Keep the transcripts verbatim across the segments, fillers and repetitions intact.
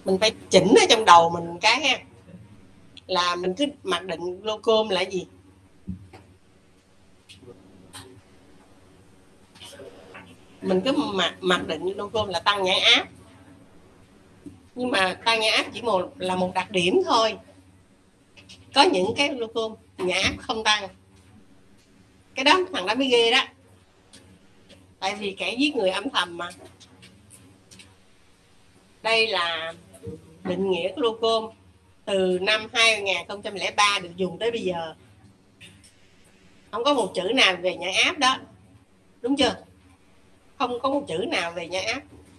mình phải chỉnh ở trong đầu mình cái ha, là mình cứ mặc định glucom là gì? Mình cứ mặc, mặc định glucom là tăng nhãn áp, nhưng mà tăng nhãn áp chỉ một là một đặc điểm thôi. Có những cái glucom nhãn áp không tăng, cái đó thằng đó mới ghê đó, tại vì kẻ giết người âm thầm mà. Đây là định nghĩa glucom từ năm hai không không ba được dùng tới bây giờ, không có một chữ nào về nhãn áp đó, đúng chưa? Không có một chữ nào về nhãn áp.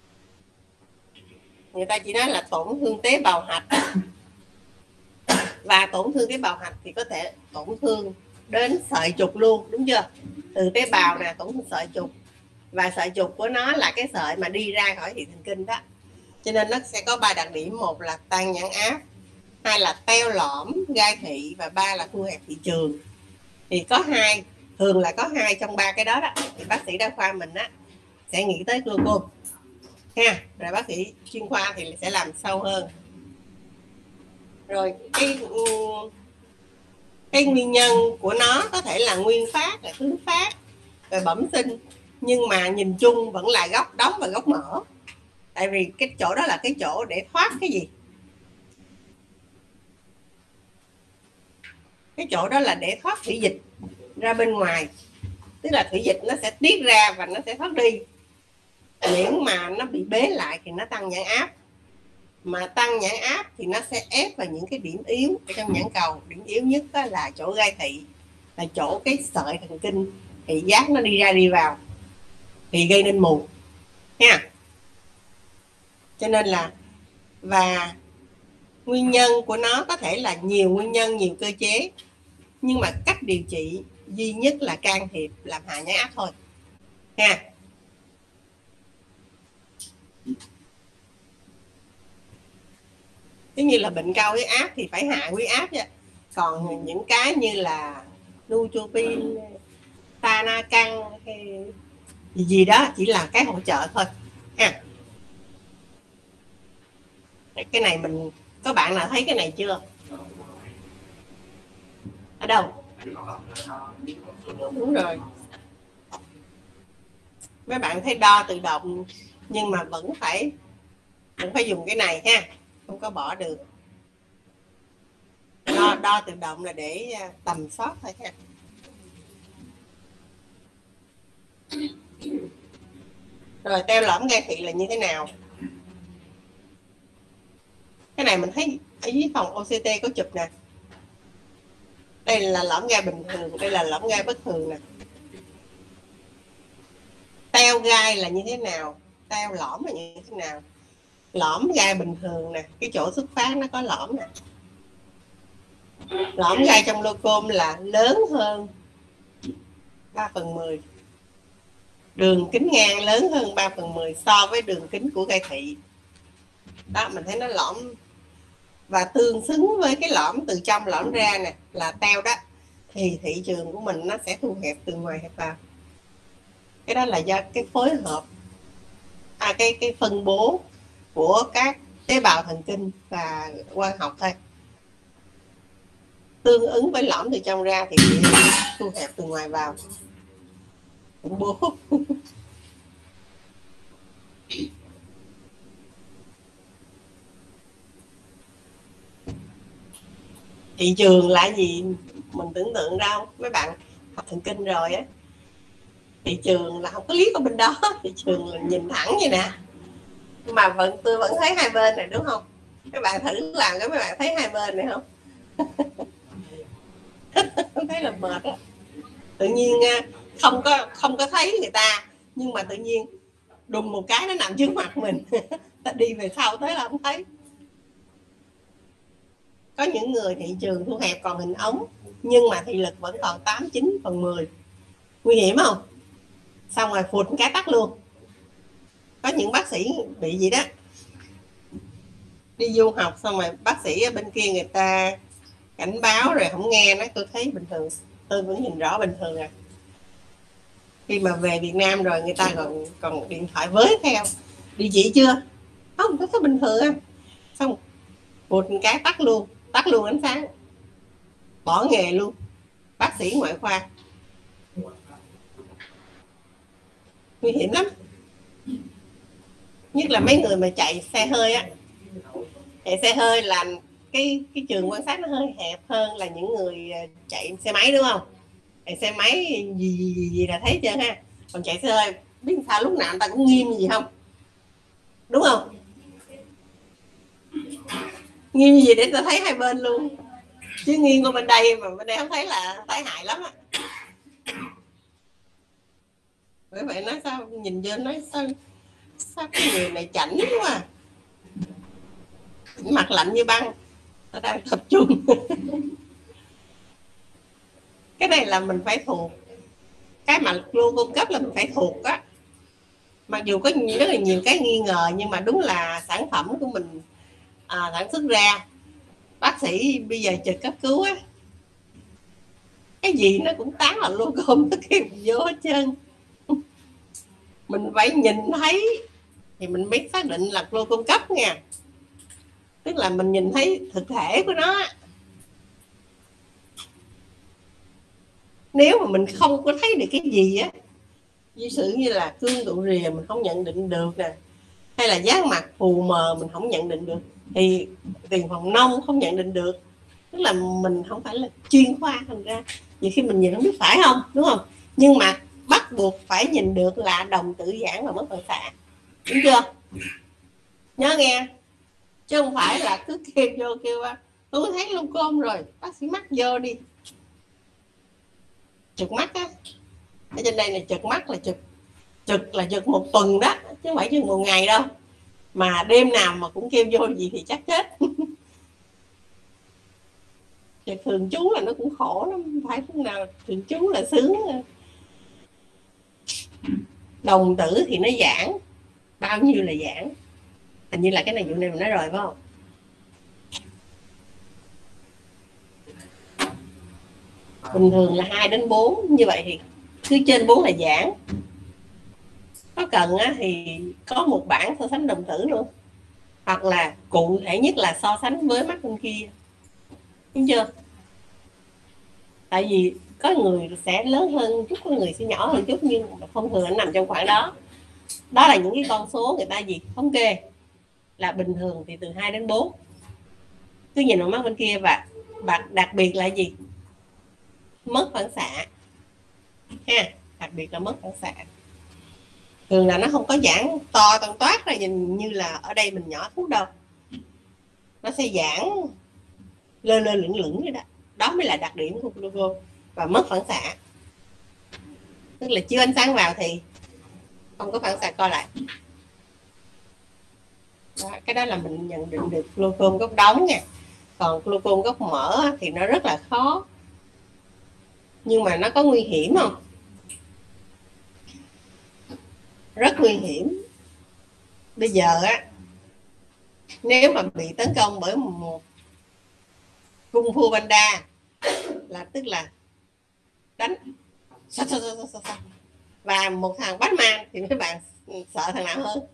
Người ta chỉ nói là tổn thương tế bào hạch, và tổn thương tế bào hạch thì có thể tổn thương đến sợi trục luôn, đúng chưa? Từ tế bào nè, tổn thương sợi trục, và sợi trục của nó là cái sợi mà đi ra khỏi hệ thần kinh đó. Cho nên nó sẽ có ba đặc điểm: một là tăng nhãn áp, hai là teo lõm gai thị, và ba là thu hẹp thị trường. Thì có hai, thường là có hai trong ba cái đó đó, thì bác sĩ đa khoa mình á sẽ nghĩ tới glucom ha, rồi bác sĩ chuyên khoa thì sẽ làm sâu hơn. Rồi cái cái nguyên nhân của nó có thể là nguyên phát, là thứ phát, rồi bẩm sinh, nhưng mà nhìn chung vẫn là gốc đóng và gốc mở. Tại vì cái chỗ đó là cái chỗ để thoát cái gì? Cái chỗ đó là để thoát thủy dịch ra bên ngoài, tức là thủy dịch nó sẽ tiết ra và nó sẽ thoát đi. Miễn mà nó bị bế lại thì nó tăng nhãn áp, mà tăng nhãn áp thì nó sẽ ép vào những cái điểm yếu ở trong nhãn cầu. Điểm yếu nhất đó là chỗ gai thị, là chỗ cái sợi thần kinh thị giác nó đi ra đi vào, thì gây nên mù ha. Cho nên là, và nguyên nhân của nó có thể là nhiều nguyên nhân, nhiều cơ chế, nhưng mà cách điều trị duy nhất là can thiệp làm hạ nhãn áp thôi ha. Giống như là bệnh cao huyết áp thì phải hạ huyết áp nha. Còn những cái như là nutropin, tanacan hay gì gì đó chỉ là cái hỗ trợ thôi ha. Cái này mình, có bạn nào thấy cái này chưa? Ở đâu? Đúng rồi. Mấy bạn thấy đo tự động nhưng mà vẫn phải vẫn phải dùng cái này ha, không có bỏ được. Đo, đo tự động là để tầm soát thôi ha. Rồi teo lõm gai thị là như thế nào? Cái này mình thấy ở dưới phòng o xê tê có chụp nè. Đây là lõm gai bình thường, đây là lõm gai bất thường nè. Teo gai là như thế nào? Teo lõm là như thế nào? Lõm gai bình thường nè, cái chỗ xuất phát nó có lõm nè. Lõm gai trong glucom là lớn hơn ba phần mười. Đường kính ngang lớn hơn ba phần mười so với đường kính của gai thị. Đó, mình thấy nó lõm và tương xứng với cái lõm từ trong lõm ra nè, là teo đó, thì thị trường của mình nó sẽ thu hẹp từ ngoài hẹp vào. Cái đó là do cái phối hợp, à, cái cái phân bố của các tế bào thần kinh và quang học thôi. Tương ứng với lõm từ trong ra thì thu hẹp từ ngoài vào. Khủng bố. Thị trường là gì mình tưởng tượng ra không? Mấy bạn học thần kinh rồi á, thị trường là không có liếc ở bên đó, thị trường là nhìn thẳng như nè, nhưng mà vẫn tôi vẫn thấy hai bên này, đúng không? Các bạn thử làm cái mấy bạn thấy hai bên này không? Không thấy là mệt á. Tự nhiên không có không có thấy người ta, nhưng mà tự nhiên đùng một cái nó nằm trước mặt mình. Ta đi về sau tới là không thấy. Có những người thị trường thu hẹp còn hình ống, nhưng mà thị lực vẫn còn tám chín phần mười. Nguy hiểm không? Xong rồi phụt cái tắt luôn. Có những bác sĩ bị gì đó, đi du học xong rồi bác sĩ ở bên kia người ta cảnh báo rồi không nghe, nói tôi thấy bình thường, tôi vẫn nhìn rõ bình thường à. Khi mà về Việt Nam rồi người ta còn còn điện thoại với theo, đi chị chưa? Không, tôi thấy bình thường à. xong một cái tắt luôn, tắt luôn ánh sáng, bỏ nghề luôn, bác sĩ ngoại khoa. Nguy hiểm lắm, nhất là mấy người mà chạy xe hơi á. Chạy xe hơi là cái cái trường quan sát nó hơi hẹp hơn là những người chạy xe máy, đúng không? Chạy xe máy gì gì gì, gì là thấy chưa ha. Còn chạy xe hơi biết sao lúc nào người ta cũng nghiêm gì không, đúng không? Nghiêm gì để ta thấy hai bên luôn, chứ nghiêng qua bên đây mà bên đây không thấy là tai hại lắm á. Bởi vậy nói sao nhìn vô nói sao sao cái người này chảnh quá, mặt lạnh như băng, ta đang tập trung. Cái này là mình phải thuộc, cái mà luôn cung cấp là mình phải thuộc á. Mặc dù có rất là nhiều cái nghi ngờ nhưng mà đúng là sản phẩm của mình à, sản xuất ra. Bác sĩ bây giờ trực cấp cứu á, cái gì nó cũng tán là luôn gom tất cả vô hết trơn. Mình phải nhìn thấy thì mình mới xác định là lô cung cấp nha, tức là mình nhìn thấy thực thể của nó. Nếu mà mình không có thấy được cái gì á, ví dụ như là cương độ rìa mình không nhận định được nè, hay là dáng mặt phù mờ mình không nhận định được, thì tiền phòng nông không nhận định được, tức là mình không phải là chuyên khoa, thành ra nhiều khi mình nhìn không biết phải không, đúng không? Nhưng mà bắt buộc phải nhìn được là đồng tử giãn và mất phản xạ, đúng chưa? Nhớ nghe, chứ không phải là cứ kêu vô kêu tôi thấy glaucom rồi bác sĩ mắt vô đi. Chụp mắt á, ở trên đây này chụp mắt là chụp chụp là chụp một tuần đó, chứ không phải chừng một ngày đâu. Mà đêm nào mà cũng kêu vô gì thì chắc chết. Chụp thường trú là nó cũng khổ lắm, không phải lúc nào thường trú là sướng. Đồng tử thì nó giãn, bao nhiêu là giãn, hình như là cái này vụ này mình nói rồi phải không? Bình thường là hai đến bốn, như vậy thì cứ trên bốn là giãn. Có cần á, thì có một bảng so sánh đồng tử luôn, hoặc là cụ thể nhất là so sánh với mắt bên kia, đúng chưa? Tại vì có người sẽ lớn hơn chút, có người sẽ nhỏ hơn chút, nhưng mà thông thường nó nằm trong khoảng đó. Đó là những cái con số người ta gì thống kê là bình thường thì từ hai đến bốn. Cứ nhìn vào mắt bên kia. Và, và đặc biệt là gì? Mất phản xạ ha, đặc biệt là mất phản xạ. Thường là nó không có giãn to toàn toát ra nhìn như là ở đây mình nhỏ thuốc đâu, nó sẽ giãn lơ lơ lửng lửng vậy đó. Đó mới là đặc điểm của glaucom. Và mất phản xạ tức là chiếu ánh sáng vào thì không có phản xạ co lại đó, cái đó là mình nhận định được glaucom gốc đóng nha. Còn glaucom gốc mở thì nó rất là khó, nhưng mà nó có nguy hiểm không? Rất nguy hiểm. Bây giờ á, nếu mà bị tấn công bởi một cung phu Panda là tức là đánh và một thằng Batman thì mấy bạn sợ thằng nào hơn?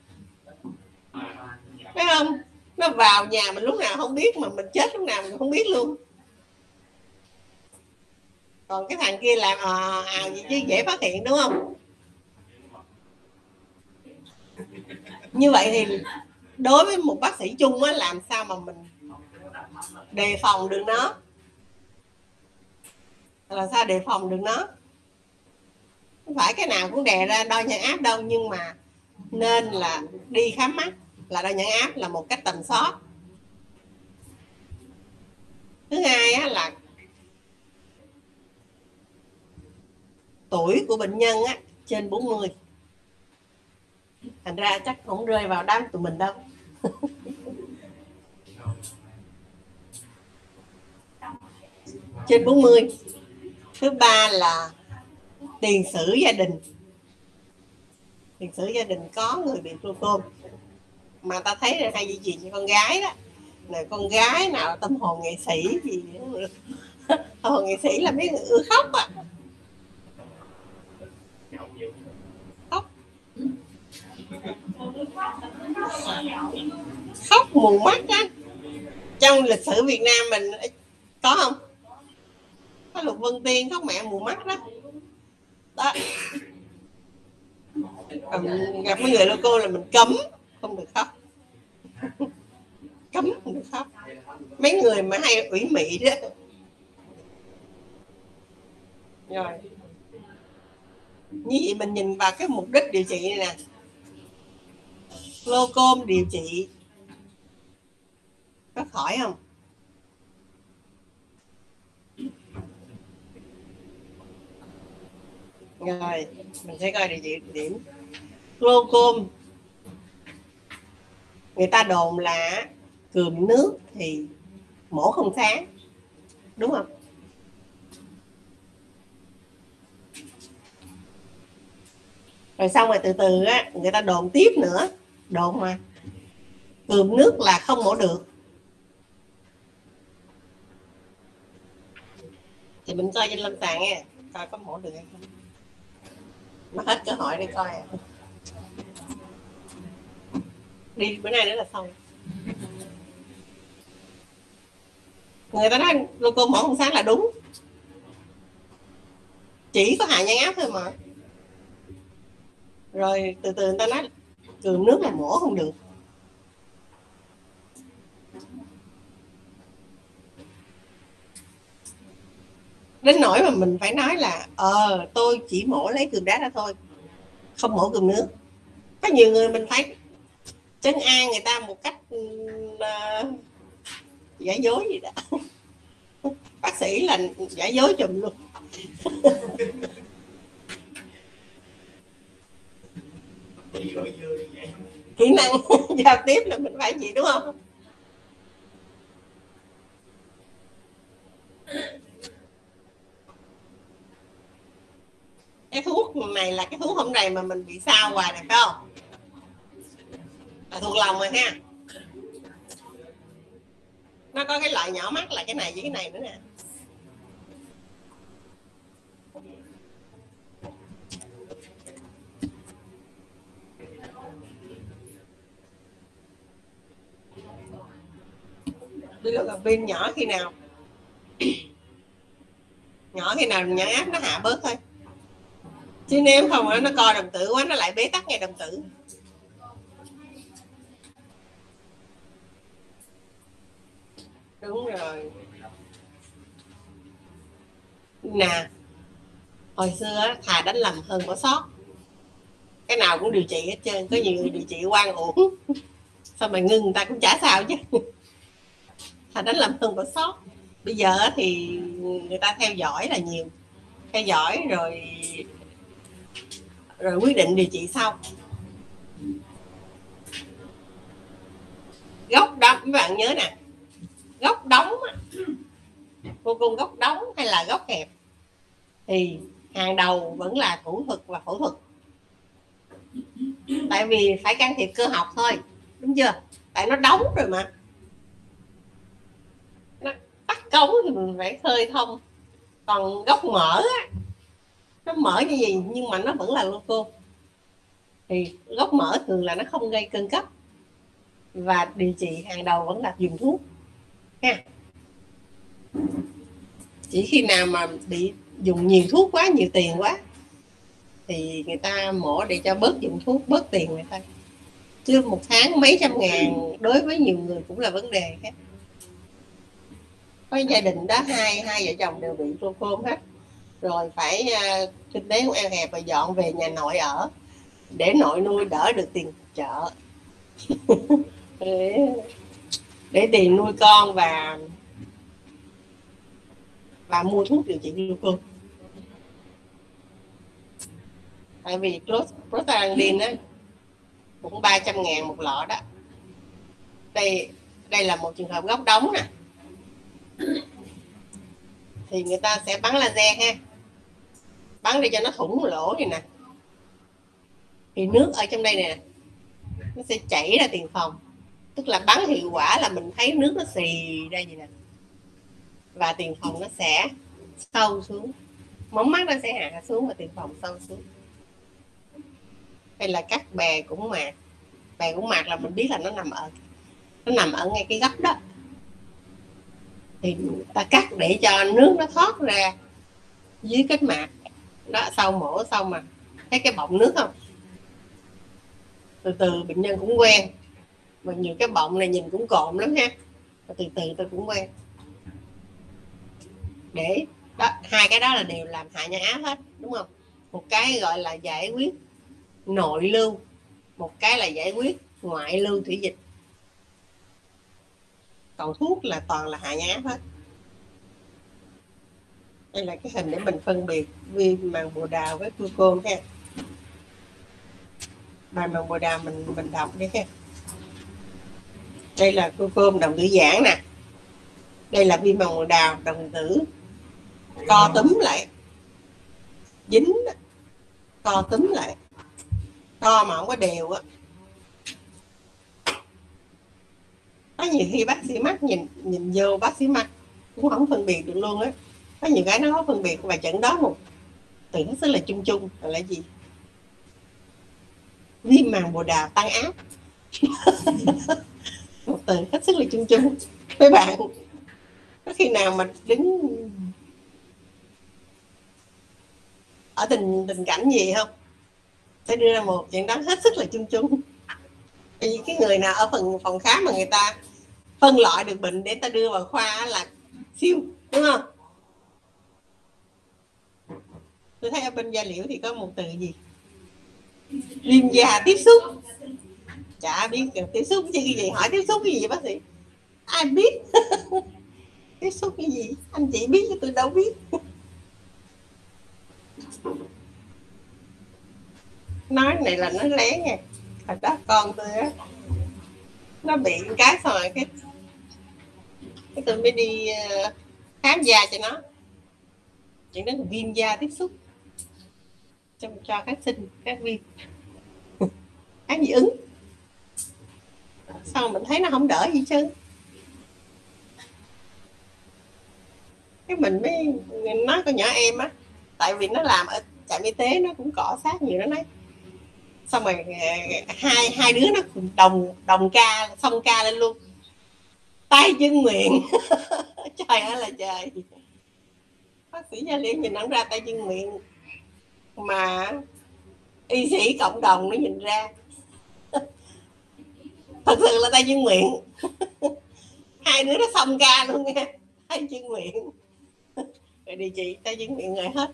Phải không? Nó vào nhà mình lúc nào không biết, mà mình chết lúc nào mình không biết luôn. Còn cái thằng kia làm à, à gì chứ dễ phát hiện, đúng không? Như vậy thì đối với một bác sĩ chung á, làm sao mà mình đề phòng được nó? Làm sao đề phòng được nó? Không phải cái nào cũng đè ra đo nhãn áp đâu, nhưng mà nên là đi khám mắt là đo nhãn áp là một cách tầm soát. Thứ hai á, là tuổi của bệnh nhân á, trên bốn mươi. Thành ra chắc không rơi vào đám tụi mình đâu. Trên bốn mươi. Thứ ba là tiền sử gia đình. Tiền sử gia đình có người bị glaucom mà ta thấy là hay gì gì cho con gái đó, này con gái nào tâm hồn nghệ sĩ gì tâm hồn nghệ sĩ là mấy người ưa khóc á, khóc Khóc mù mắt á, trong lịch sử Việt Nam mình có không? Có Lục Vân Tiên khóc mẹ mù mắt đó. Đó. Gặp mấy người loco là mình cấm không được khóc. Cấm không được khóc. Mấy người mà hay ủy mị đó. Rồi. Như vậy mình nhìn vào cái mục đích điều trị này nè. Glaucom điều trị có khỏi không? Rồi mình sẽ coi điều trị điểm. Glaucom người ta đồn là cườm nước thì mổ không sáng, đúng không? Rồi xong rồi từ từ á người ta đồn tiếp nữa, đồn mà cườm nước là không mổ được. Thì mình coi trên lâm sàng nha, coi có mổ được hay không. Nó hết cơ hội để coi à. Đi bữa nay nữa là xong. Người ta nói glaucom mổ không sáng là đúng, chỉ có hạ nhãn áp thôi mà. Rồi từ từ người ta nói cườm nước là mổ không được. Đến nỗi mà mình phải nói là ờ tôi chỉ mổ lấy cườm đá ra thôi, không mổ cườm nước. Có nhiều người mình phải trấn an người ta một cách uh, giả dối gì đó. Bác sĩ là giả dối chùm luôn. Kỹ năng giao tiếp là mình phải gì, đúng không? Cái thuốc này là cái thuốc hôm nay mà mình bị sao hoài này phải không? Là thuộc lòng rồi ha. Nó có cái loại nhỏ mắt là cái này với cái này nữa nè. Bilirubin nhỏ khi nào? Nhỏ khi nào nhãn áp nó hạ bớt thôi. Chứ nếu không nó co đồng tử quá nó lại bế tắc ngay đồng tử. Đúng rồi. Nè, hồi xưa thà đánh lầm hơn bỏ sót. Cái nào cũng điều trị hết trơn. Có nhiều người điều trị oan uổng, sao mà ngưng người ta cũng chả sao chứ. Thà đánh lầm hơn bỏ sót. Bây giờ thì người ta theo dõi là nhiều, theo dõi rồi rồi quyết định điều trị sau. Gốc đóng, các bạn nhớ nè, gốc đóng vô cùng gốc đóng hay là gốc hẹp thì hàng đầu vẫn là thủ thuật và phẫu thuật. Tại vì phải can thiệp cơ học thôi, đúng chưa? Tại nó đóng rồi mà, nó tắc cống thì mình phải khơi thông. Còn gốc mở á, nó mở như gì nhưng mà nó vẫn là glaucom. Thì gốc mở thường là nó không gây cơn cấp, và điều trị hàng đầu vẫn là dùng thuốc ha. Chỉ khi nào mà bị dùng nhiều thuốc quá, nhiều tiền quá thì người ta mổ để cho bớt dùng thuốc, bớt tiền người ta. Chứ một tháng mấy trăm ngàn đối với nhiều người cũng là vấn đề hết. Có gia đình đó hai hai vợ chồng đều bị glaucom hết, rồi phải uh, kinh tế cũng eo hẹp và dọn về nhà nội ở để nội nuôi đỡ được tiền chợ. để, để tiền nuôi con và và mua thuốc điều trị glaucom. Tại vì prostaglandin á cũng ba trăm ngàn một lọ đó. Đây đây là một trường hợp gốc đóng nè, thì người ta sẽ bắn laser ha, bắn để cho nó thủng lỗ này nè, thì nước ở trong đây nè nó sẽ chảy ra tiền phòng. Tức là bắn hiệu quả là mình thấy nước nó xì ra gì nè, và tiền phòng nó sẽ sâu xuống, mống mắt nó sẽ hạ xuống và tiền phòng sâu xuống. hay là các bè cũng mạc. Bè cũng mạc là mình biết là nó nằm ở nó nằm ở ngay cái góc đó, thì ta cắt để cho nước nó thoát ra dưới kết mạc đó. Sau mổ xong mà thấy cái bọng nước không, từ từ bệnh nhân cũng quen, mà nhiều cái bọng này nhìn cũng cộm lắm ha, và từ từ tôi cũng quen. Để đó, hai cái đó là đều làm hạ nhãn áp hết, đúng không? Một cái gọi là giải quyết nội lưu, một cái là giải quyết ngoại lưu thủy dịch, còn thuốc là toàn là hạ nhãn áp hết. Đây là cái hình để mình phân biệt viêm màng bồ đào với glucom ha. Bài màng bồ đào mình mình đọc đi ha. Đây là glucom đồng tử giãn nè, đây là viêm màng bồ đào đồng tử co túm lại, dính co túm lại, co mà không có đều á. Có nhiều khi bác sĩ mắt nhìn nhìn vô bác sĩ mắt cũng không phân biệt được luôn á. Có nhiều cái nó có phân biệt, và chẩn đoán một từ hết sức là chung chung là gì? Viêm màng bồ đào tăng áp. Một từ hết sức là chung chung. Mấy bạn có khi nào mà đứng ở tình tình cảnh gì không, sẽ đưa ra một chuyện đó hết sức là chung chung. Vì cái người nào ở phần phòng khám mà người ta phân loại được bệnh để ta đưa vào khoa là siêu, đúng không? Tôi thấy ở bên da liễu thì có một từ gì, viêm da tiếp xúc. Chả biết tiếp xúc chứ cái gì, hỏi tiếp xúc cái gì bác sĩ, ai biết. Tiếp xúc cái gì anh chị biết chứ tôi đâu biết. Nói này là nói lén nha. Thật đó, con tôi á, nó bị cái xong rồi cái cái tôi mới đi khám da cho nó, chuyện đó là viêm da tiếp xúc, cho, cho kháng sinh, các viêm kháng dị ứng. Sao mình thấy nó không đỡ gì chứ, cái mình mới nói con nhỏ em á, tại vì nó làm ở trạm y tế nó cũng cọ sát nhiều, nó nói xong rồi hai hai đứa nó đồng đồng ca xong ca lên luôn, tay chân miệng. Trời ơi là trời, bác sĩ da liễu nhìn không ra tay chân miệng, mà y sĩ cộng đồng nó nhìn ra. Thật sự là tay chân miệng. Hai đứa nó xong ca luôn nha, tay chân miệng. Rồi điều trị tay chân miệng rồi hết.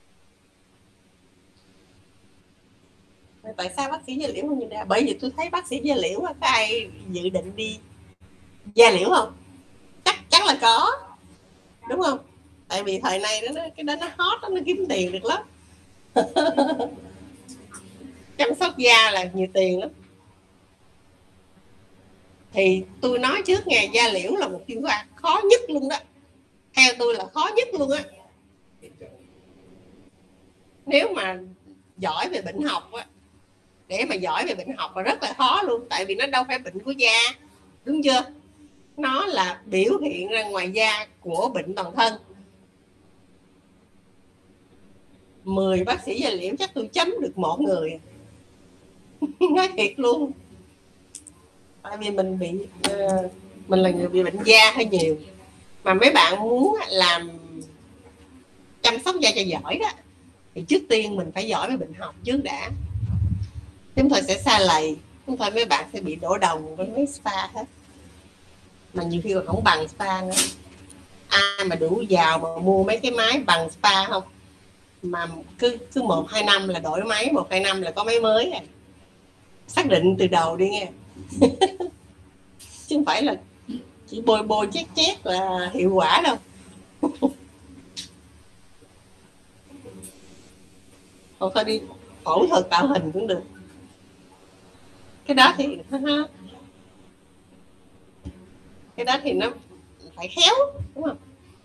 Tại sao bác sĩ da liễu không nhìn ra? Bởi vì tôi thấy bác sĩ da liễu có ai dự định đi da liễu không? Chắc chắn là có, đúng không? Tại vì thời nay đó, cái đó nó hot đó, nó kiếm tiền được lắm. Chăm sóc da là nhiều tiền lắm. Thì tôi nói trước ngày, da liễu là một chuyên khoa khó nhất luôn đó, theo tôi là khó nhất luôn á. Nếu mà giỏi về bệnh học á, để mà giỏi về bệnh học là rất là khó luôn, tại vì nó đâu phải bệnh của da, đúng chưa? Nó là biểu hiện ra ngoài da của bệnh toàn thân. Mười bác sĩ da liễu chắc tôi chấm được một người. Nói thiệt luôn, tại vì mình bị uh, mình là người bị bệnh da hơi nhiều, mà mấy bạn muốn làm chăm sóc da cho giỏi đó thì trước tiên mình phải giỏi về bệnh học trước đã. Chúng tôi sẽ xa lầy, không phải mấy bạn sẽ bị đổ đồng với mấy spa hết, mà nhiều khi còn không bằng spa nữa. Ai mà đủ giàu mà mua mấy cái máy bằng spa không, mà cứ cứ một hai năm là đổi máy, một hai năm là có máy mới à. Xác định từ đầu đi nghe. Chứ không phải là chỉ bôi bôi chét chét là hiệu quả đâu. Hoặc thôi đi phẫu thuật tạo hình cũng được. Cái đó thì cái đó thì nó phải khéo, đúng không?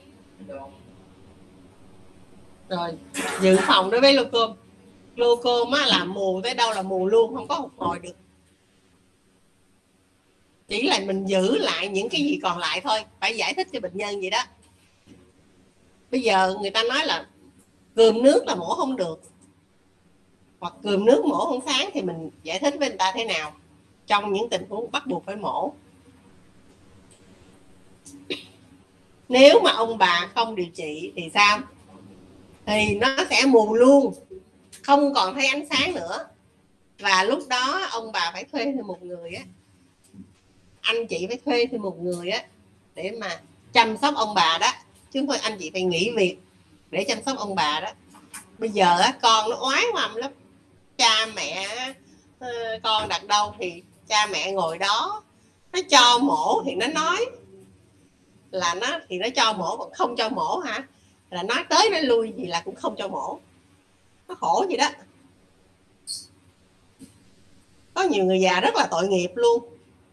Rồi dự phòng đối với glaucom. Glaucom á, là mù tới đâu là mù luôn, không có phục hồi được. Chỉ là mình giữ lại những cái gì còn lại thôi, phải giải thích cho bệnh nhân vậy đó. Bây giờ người ta nói là gườm nước là mổ không được, hoặc cườm nước mổ không sáng thì mình giải thích với người ta thế nào trong những tình huống bắt buộc phải mổ. Nếu mà ông bà không điều trị thì sao? Thì nó sẽ mù luôn, không còn thấy ánh sáng nữa, và lúc đó ông bà phải thuê thêm một người á, anh chị phải thuê thêm một người á để mà chăm sóc ông bà đó, chứ không thôi anh chị phải nghỉ việc để chăm sóc ông bà đó. Bây giờ á, con nó oái oăm lắm, cha mẹ con đặt đâu thì cha mẹ ngồi đó, nó cho mổ thì nó nói là nó thì nó cho mổ, còn không cho mổ hả là nói tới nói lui gì là cũng không cho mổ. Nó khổ gì đó. Có nhiều người già rất là tội nghiệp luôn,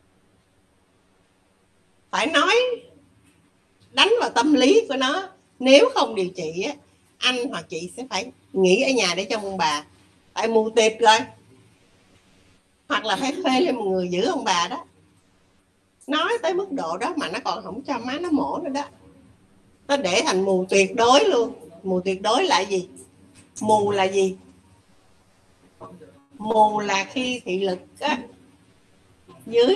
phải nói đánh vào tâm lý của nó. Nếu không điều trị á, anh hoặc chị sẽ phải nghỉ ở nhà để cho ông bà, tại mù tịt rồi, hoặc là phải thuê lên một người giữ ông bà đó. Nói tới mức độ đó mà nó còn không cho má nó mổ nữa đó, nó để thành mù tuyệt đối luôn. Mù tuyệt đối là gì? Mù là gì? Mù là khi thị lực á, dưới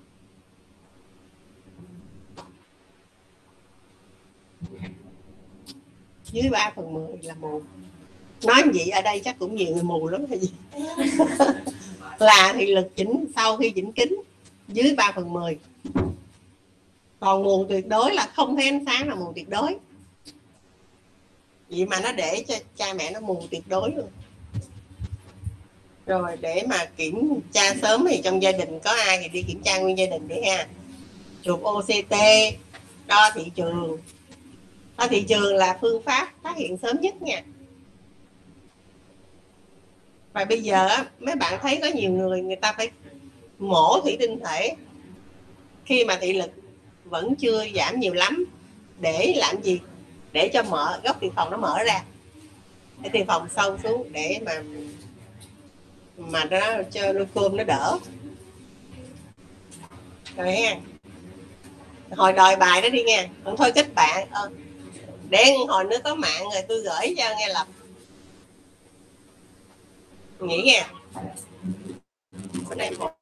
dưới ba phần mười là mù. Nói gì ở đây chắc cũng nhiều người mù lắm hay gì. Là thị lực chỉnh sau khi chỉnh kính dưới ba phần mười. Còn mù tuyệt đối là không thấy ánh sáng là mù tuyệt đối. Vậy mà nó để cho cha mẹ nó mù tuyệt đối luôn. Rồi để mà kiểm tra sớm thì trong gia đình có ai thì đi kiểm tra nguyên gia đình đi ha. Chụp o xê tê, đo thị trường. Đo thị trường là phương pháp phát hiện sớm nhất nha. Và bây giờ mấy bạn thấy có nhiều người người ta phải mổ thủy tinh thể khi mà thị lực vẫn chưa giảm nhiều lắm, để làm gì? Để cho mở góc tiền phòng nó mở ra, để tiền phòng sâu xuống để mà mà nó cho glucose nó đỡ. Rồi ha. Hồi đòi bài đó đi nha, không thôi kết bạn. Ờ, để hồi nữa có mạng rồi tôi gửi cho nghe Lập. Nghĩ nha. Bữa nay